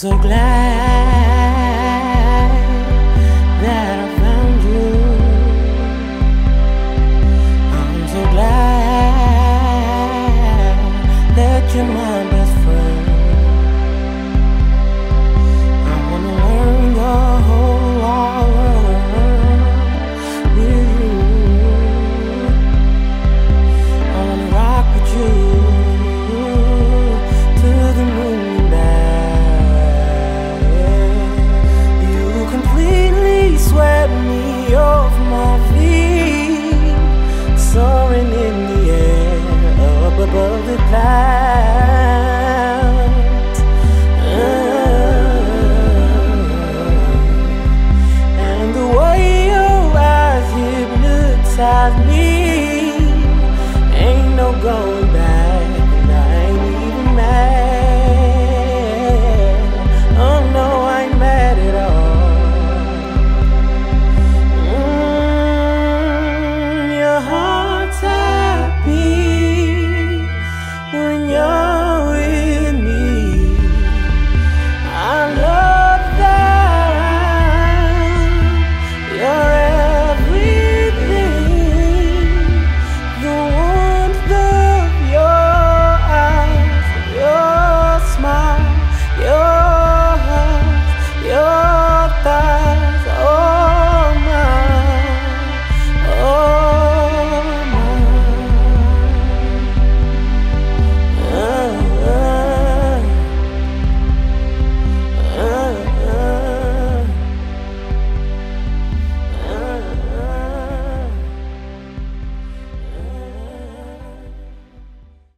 so glad that I found you. I'm so glad that you're my best friend. I wanna learn the whole wide world with you. I wanna rock with you to the moon and back. You completely swept me off my feet, soaring in the air up above the clouds.